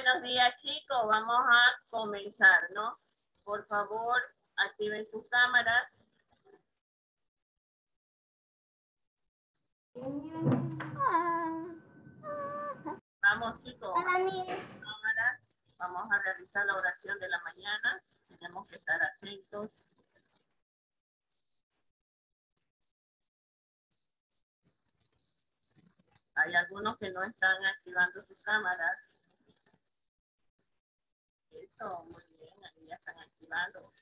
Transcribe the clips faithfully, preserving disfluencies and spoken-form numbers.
Buenos días, chicos. Vamos a comenzar, ¿no? Por favor, activen sus cámaras. Vamos, chicos. Cámaras. Vamos a realizar la oración de la mañana. Tenemos que estar atentos. Hay algunos que no están activando sus cámaras. Eso, muy bien, ahí ya están activando.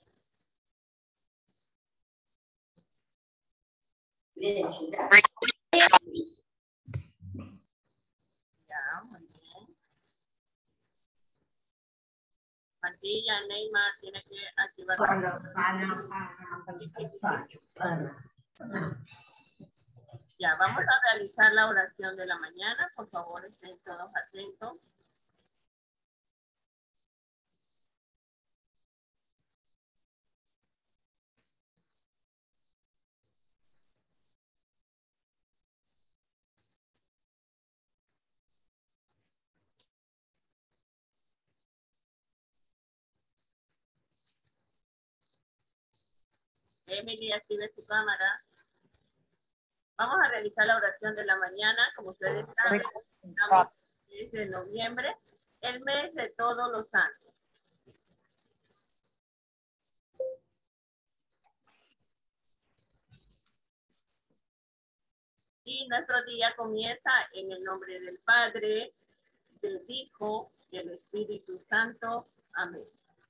Ya, muy bien. Mantilla, Neymar, tiene que activar. Ya, vamos a realizar la oración de la mañana. Por favor, estén todos atentos. Emily, active su cámara. Vamos a realizar la oración de la mañana. Como ustedes saben, estamos en el mes de noviembre, el mes de todos los santos. Y nuestro día comienza en el nombre del Padre, del Hijo, del Espíritu Santo. Amén.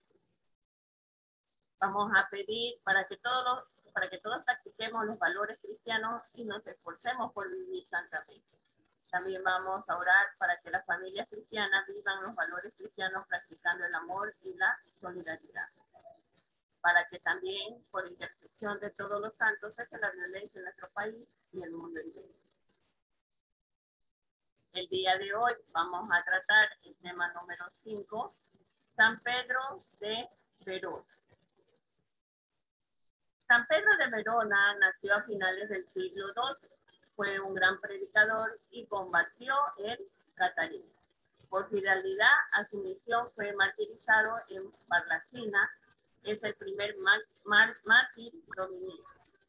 Vamos a pedir para que todos los, para que todos practiquemos los valores cristianos y nos esforcemos por vivir santamente. También vamos a orar para que las familias cristianas vivan los valores cristianos practicando el amor y la solidaridad. Para que también, por intercesión de todos los santos, cese la violencia en nuestro país y el mundo entero. El día de hoy vamos a tratar el tema número cinco, San Pedro de Verona. San Pedro de Verona nació a finales del siglo doce. Fue un gran predicador y combatió el catarismo. Por fidelidad a su misión fue martirizado en Barlacina. Es el primer mártir dominico.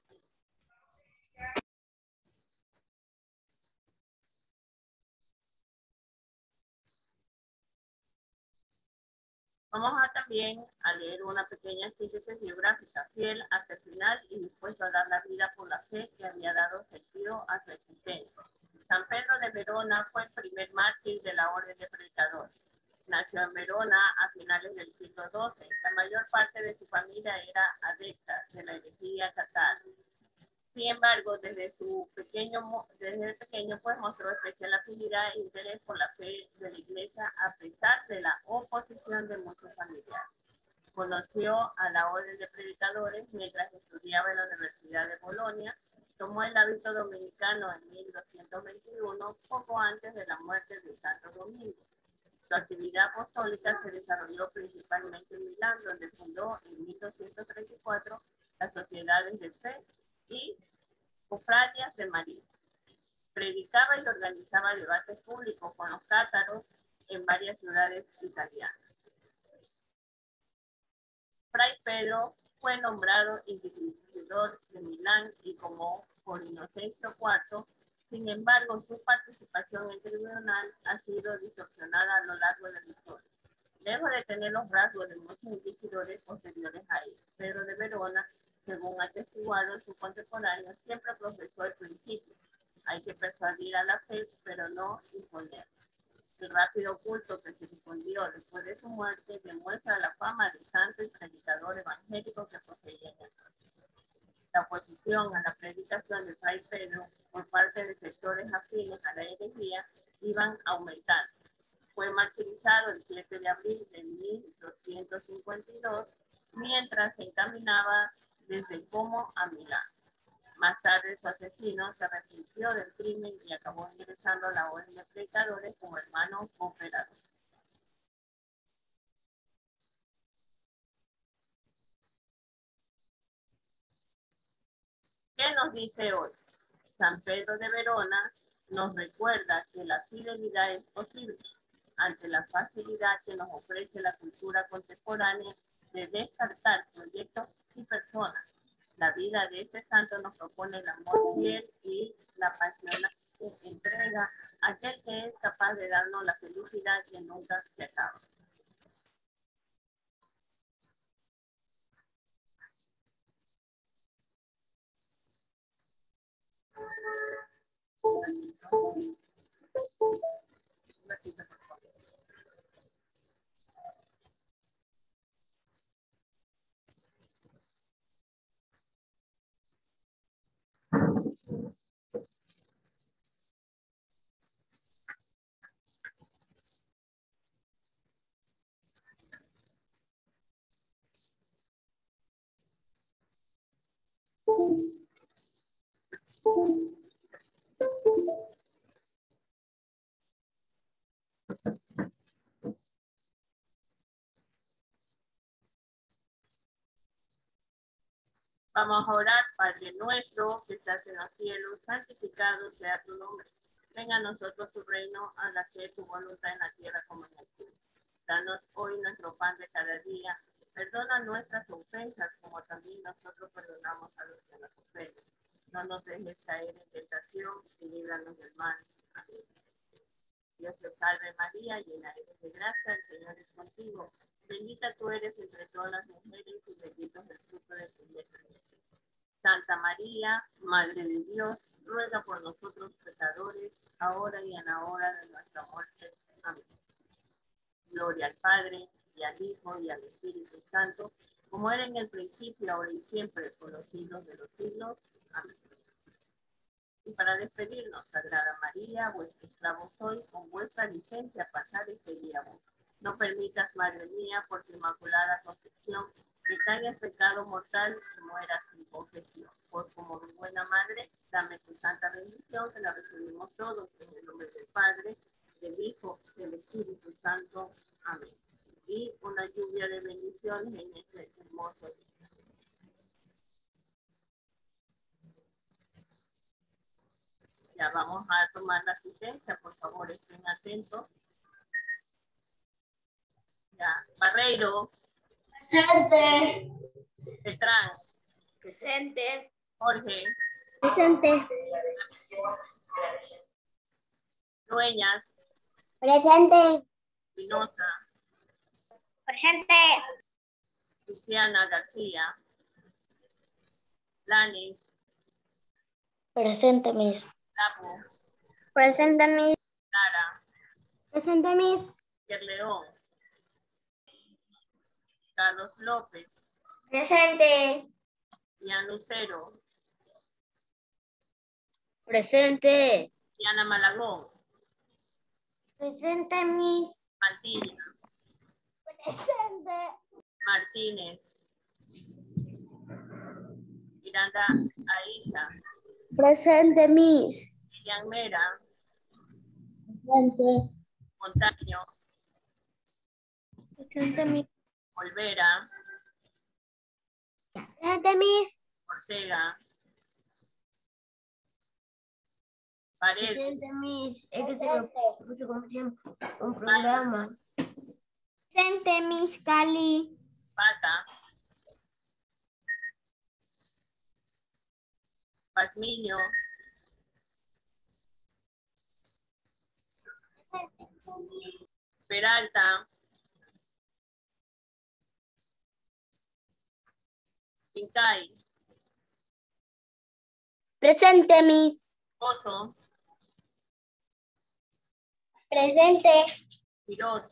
Vamos a también a leer una pequeña síntesis biográfica, fiel hasta el final y dispuesto a dar la vida por la fe que había dado sentido a su existencia. San Pedro de Verona fue el primer mártir de la orden de predicadores. Nació en Verona a finales del siglo doce. La mayor parte de su familia era adepta de la herejía católica. Sin embargo, desde su pequeño, desde pequeño pues mostró especial afinidad e interés por la fe de la Iglesia a pesar de la oposición de muchos familiares. Conoció a la orden de predicadores mientras estudiaba en la Universidad de Bolonia. Tomó el hábito dominicano en mil doscientos veintiuno, poco antes de la muerte de Santo Domingo. Su actividad apostólica se desarrolló principalmente en Milán, donde fundó en mil doscientos treinta y cuatro las sociedades de fe y cofradías de María. Predicaba y organizaba debates públicos con los cátaros en varias ciudades italianas. Fray Pedro fue nombrado inquisidor de Milán y como por Inocencio cuarto. Sin embargo, su participación en el tribunal ha sido distorsionada a lo largo de la historia. Lejos de tener los rasgos de muchos inquisidores posteriores a él, Pedro de Verona, según atestiguado sus contemporáneos, siempre profesó el principio. Hay que persuadir a la fe, pero no imponer. El rápido culto que se difundió después de su muerte demuestra la fama de santo y predicador evangélico que poseía en el mundo. La oposición a la predicación de Fray Pedro por parte de sectores afines a la herejía iban aumentando. Fue martirizado el siete de abril de mil doscientos cincuenta y dos mientras se encaminaba desde Como a Milán. Más tarde su asesino se arrepintió del crimen y acabó ingresando a la orden de predicadores como hermano cooperador. ¿Qué nos dice hoy? San Pedro de Verona nos recuerda que la fidelidad es posible. ante la facilidad que nos ofrece la cultura contemporánea de descartar proyectos y personas. La vida de este santo nos propone el amor fiel y la apasionante entrega a aquel que es capaz de darnos la felicidad que nunca se acaba. Vamos a orar. Padre nuestro que estás en los cielos, santificado sea tu nombre. Venga a nosotros tu reino, hágase tu voluntad en la tierra como en el cielo. Danos hoy nuestro pan de cada día. Perdona nuestras ofensas como también nosotros perdonamos a los que nos ofenden. No nos dejes caer en tentación y líbranos del mal. Amén. Dios te salve María, llena eres de gracia, el Señor es contigo. Bendita tú eres entre todas las mujeres y bendito es el fruto de tu vientre. Santa María, Madre de Dios, ruega por nosotros pecadores, ahora y en la hora de nuestra muerte. Amén. Gloria al Padre, y al Hijo, y al Espíritu Santo, como era en el principio, ahora y siempre, por los siglos de los siglos. Amén. Y para despedirnos, Sagrada María, vuestro esclavo soy, con vuestra licencia pasar este día. No permitas, Madre mía, por tu inmaculada concepción, que caiga el pecado mortal y muera sin confesión. Por como mi buena Madre, dame tu santa bendición, que la recibimos todos en el nombre del Padre, del Hijo, del Espíritu Santo. Amén. Y una lluvia de bendiciones en este hermoso día. Ya vamos a tomar la asistencia, por favor, estén atentos. Ya, Barreiro. Presente. Petrán. Presente. Jorge. Presente. Dueñas. Presente. Espinosa. Presente. Cristiana García. Lanis. Presente, Miss. Lapo. Presente, Miss. Lara. Presente, Miss. León. Carlos López. Presente. Diana Lucero. Presente. Diana Malagón. Presente, Miss. Martínez. Presente. Martínez. Miranda Aiza. Presente, Miss. Lilian Mera. Presente. Montaño. Presente, Miss. Olvera. Presente, Miss. Ortega. Paredes. Presente, Miss. Es que se me puso como siempre un programa. Presente, Miss Cali. Pata. Pazmiño. Presente. Peralta. Pincay. Presente, Miss. Oso. Presente. Girot.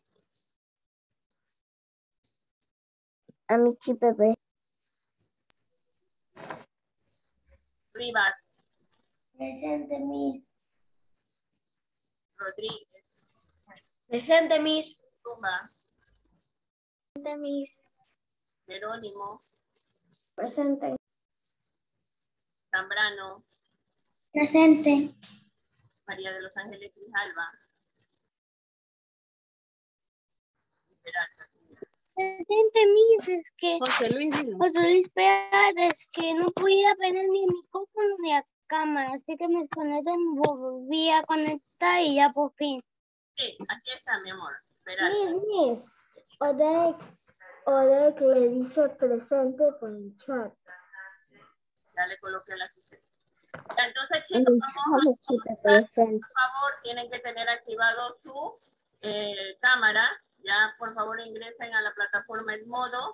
Amichi Pepe. Rivas. Presente, Miss. Rodríguez. Presente, Miss. Tumba. Presente, Miss. Jerónimo. Presente. Zambrano. Presente. María de los Ángeles Grijalva. Peralta. Presente, Miss. Es que José Luis. José Luis Pérez, es que no podía prender ni el micrófono ni la cámara, así que me desconecté, me volví a conectar y ya por fin. Sí, aquí está, mi amor. Espera. Miss, Miss, Odek, Odek le dice presente por el chat. Ya le coloqué la asistente. Entonces, chicos, vamos a por favor, tienen que tener activado su eh, cámara. Ya, por favor, ingresen a la plataforma en modo.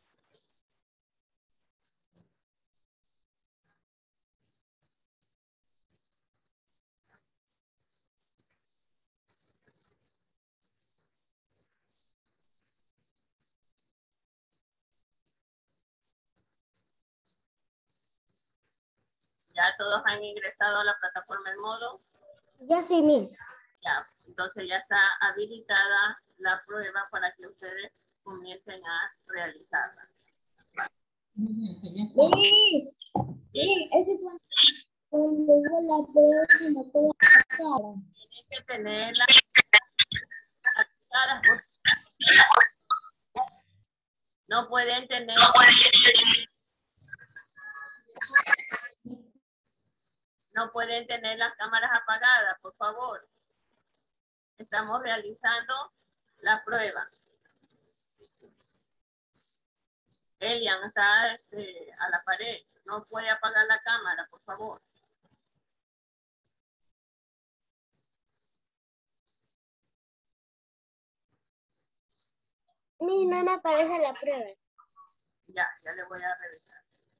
Ya todos han ingresado a la plataforma en modo. Ya sí, Miss. Ya, entonces ya está habilitada la prueba para que ustedes comiencen a realizarla. Miss, ¿Sí? es que cuando yo la prueba no puedo pasar. Tienen que tenerla activadas. No pueden tener... No pueden tener las cámaras apagadas, por favor. Estamos realizando la prueba. Elian está este, a la pared. No puede apagar la cámara, por favor. Miss, no me aparece la prueba. Ya, ya le voy a revisar.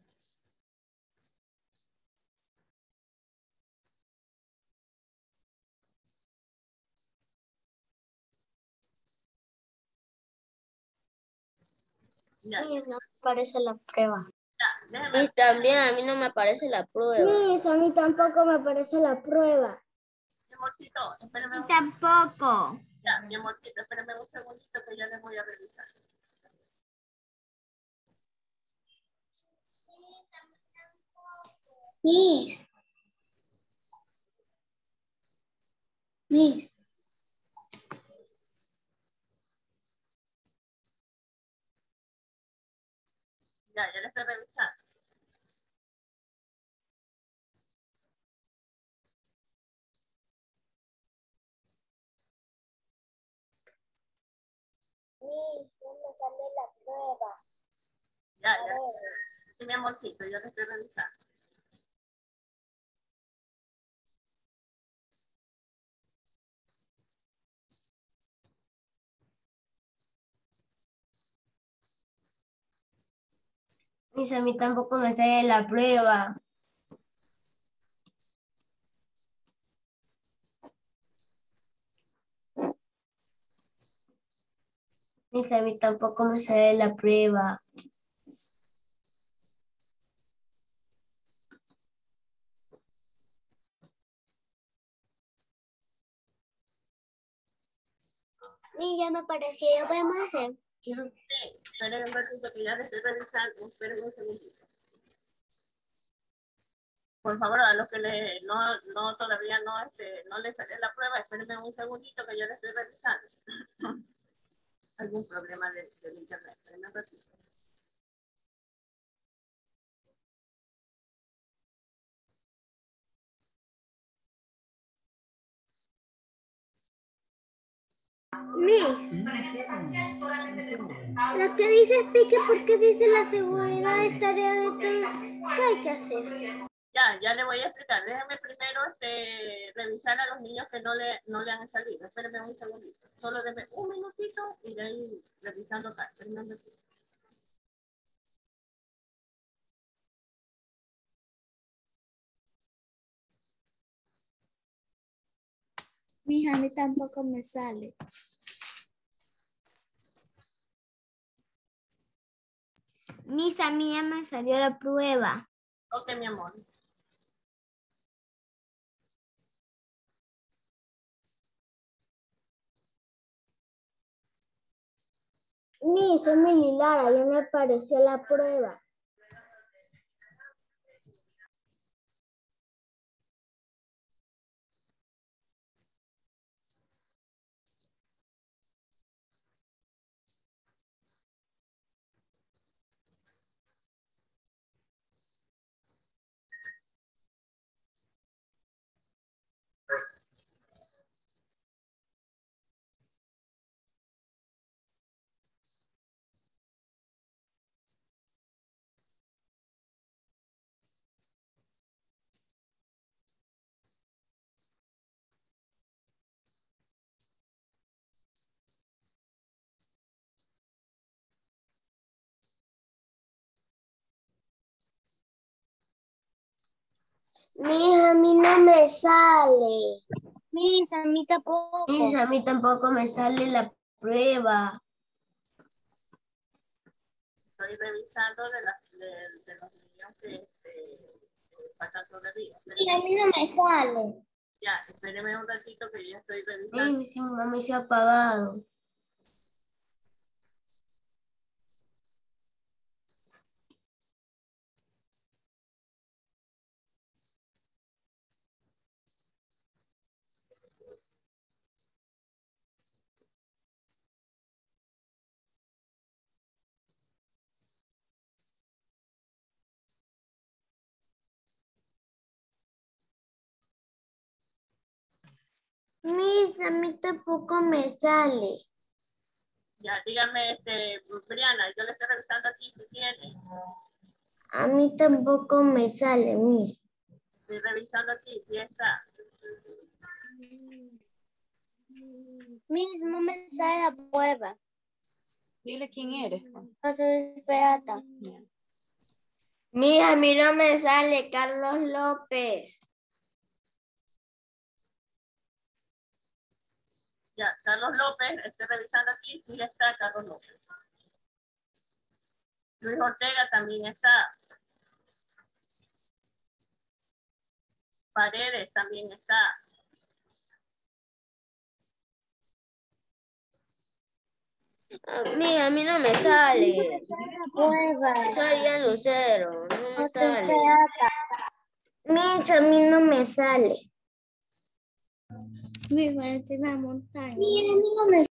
Ya, Miss, no me aparece la prueba. ya, déjeme. Y también a mí no me aparece la prueba. Miss, a mí tampoco me aparece la prueba. Mi amorcito, espérame un Tampoco. Ya, mi amorcito, espérame un segundito que ya les voy a revisar. Miss. Miss. Ya, ya les estoy revisando. Miss, no me sale la prueba. Ya, ya. Sí, mi amorcito, yo les estoy revisando. Miss, a mí tampoco me sale la prueba. Miss, a mí tampoco me sale la prueba. Miss, ya me apareció, ¿ya podemos hacer? Sí, esperen un ratito que ya les estoy revisando. Esperen un segundito. Por favor, a los que le, no, no todavía no, este, no les sale la prueba, espérenme un segundito que yo les estoy revisando. Algún problema del de internet. Espérenme un ratito. Miss, lo que dice explique por qué dice la seguridad es tarea de todos. ¿Qué hay que hacer? Ya, ya le voy a explicar. Déjenme primero este, revisar a los niños que no le, no le han salido. Espérenme un segundito. Solo denme un minutito y de ahí revisando acá. Espérenme un ratito. Miss, a mí tampoco me sale. Miss, a mí ya me salió la prueba. Ok, mi amor. Miss, Emily Lara, ya me apareció la prueba. Miss, a mí no me sale. Miss, a mí tampoco. Miss, a mí tampoco me sale la prueba. Estoy revisando de, las, de, de los niños que este, pasan todavía. Sí, a mí no me sale. Ya, espéreme un ratito que ya estoy revisando. Miss, a mí se ha apagado. Miss, a mí tampoco me sale. Ya, dígame, este, Briana, yo le estoy revisando aquí si tiene. A mí tampoco me sale, Miss. Estoy revisando aquí si está. Miss, no me sale la prueba. Dile quién eres. José Esperata. Yeah. Miss, a mí no me sale Carlos López. Ya, Carlos López, estoy revisando aquí si está Carlos López. Luis Ortega también está. Paredes también está. Mira, a mí no me sale. Soy ya Lucero, no me sale. Miss, a mí no me sale. Me parece una montaña. Mira, a mí no me